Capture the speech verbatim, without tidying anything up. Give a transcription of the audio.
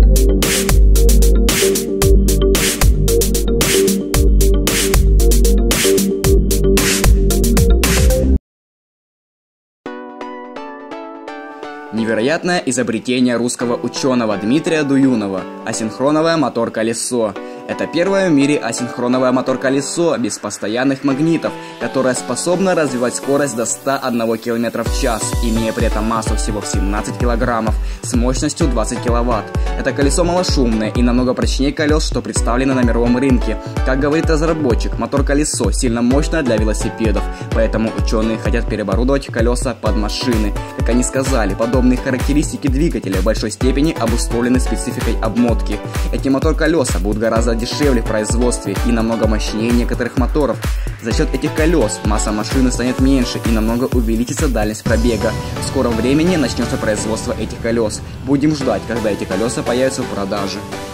Невероятное изобретение русского ученого Дмитрия Дуюнова – асинхроновое мотор-колесо. Это первое в мире асинхроновое мотор-колесо без постоянных магнитов, которое способно развивать скорость до ста одного километра в час, имея при этом массу всего в семнадцать килограммов с мощностью двадцать киловатт. Это колесо малошумное и намного прочнее колес, что представлено на мировом рынке. Как говорит разработчик, мотор-колесо сильно мощное для велосипедов, поэтому ученые хотят переоборудовать колеса под машины. Как они сказали, подобные характеристики двигателя в большой степени обусловлены спецификой обмотки. Эти мотор-колеса будут гораздо дешевле в производстве и намного мощнее некоторых моторов. За счет этих колес масса машины станет меньше и намного увеличится дальность пробега. В скором времени начнется производство этих колес. Будем ждать, когда эти колеса появятся в продаже.